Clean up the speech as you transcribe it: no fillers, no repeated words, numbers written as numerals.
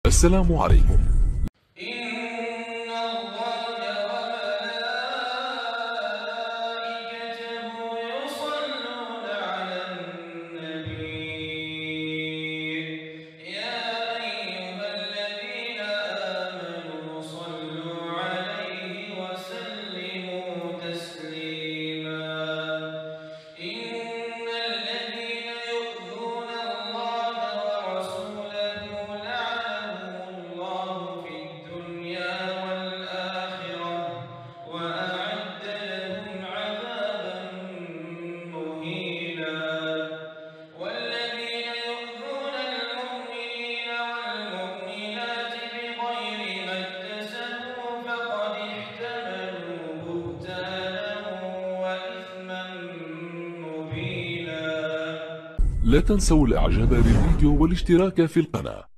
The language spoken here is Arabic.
السلام عليكم. إن الله وملائكته يصلون على النبي يا أيها الذين آمنوا صلوا عليه وسلموا تسليما إن الذين يؤذون الله ورسوله لعنهم الله في الدنيا والآخرة وأعد لهم عذابا مهينا والذين يؤذون المؤمنين والمؤمنات بغير ما اكتسبوا فقد احتملوا بهتانا وإثما مبينا. لا تنسوا الاعجاب بالفيديو والاشتراك في القناة.